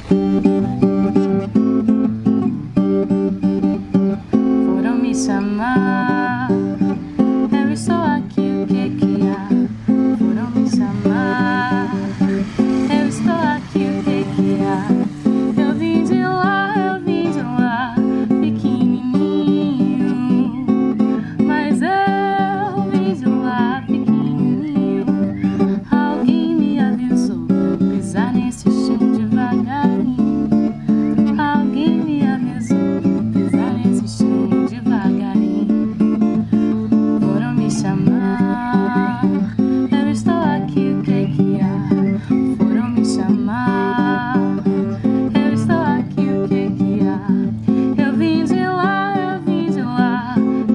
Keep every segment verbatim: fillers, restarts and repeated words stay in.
Foram me chamar, eu estou aqui, o que que há? Foram me chamar, eu estou aqui, o que que há? Eu vim de lá, eu vim de lá, pequenininho, mas eu vim de lá, pequenininho. Alguém me avisou pra eu pisar nesse chão devagarinho. Alguém me avisou pra eu pisar nesse chão devagarinho. Foram me chamar, eu estou aqui, o que que há? Foram me chamar, eu estou aqui, o que que há? Eu vim de lá, eu vim de lá,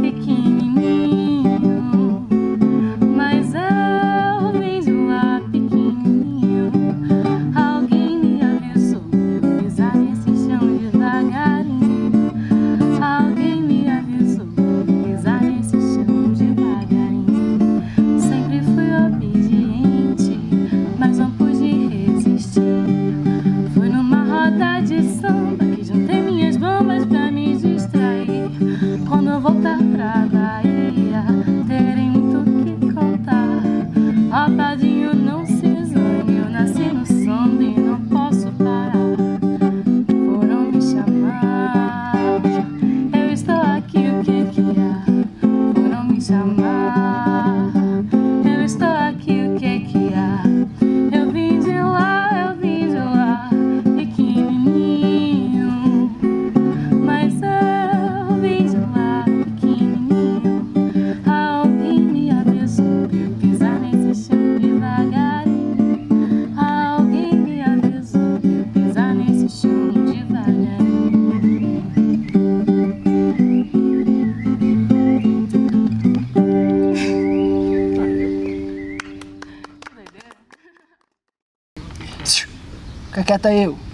pequenininho, mas eu vim de lá, pequenininho. Alguém me avisou pra eu pisar nesse chão devagarinho. Alguém me avisou pra eu pisar nesse chão devagarinho. Sempre fui obediente, mas não pude resistir. Fui numa roda de samba que juntei minhas bombas pra me distrair. Quando eu voltar pra Bahia, terei muito o que contar. Ó padrinho, não se zangue, eu nasci no samba e não posso parar. Foram me chamar, eu estou aqui, o que que há? Foram me chamar, eu estou aqui, o que que há? Eu vim de lá, eu vim de lá, pequenininho, mas eu vim de lá, pequenininho. Alguém me avisou pra eu pisar nesse chão devagarinho. Alguém me avisou pra eu pisar nesse chão devagarinho. Fica quieta aí, eu.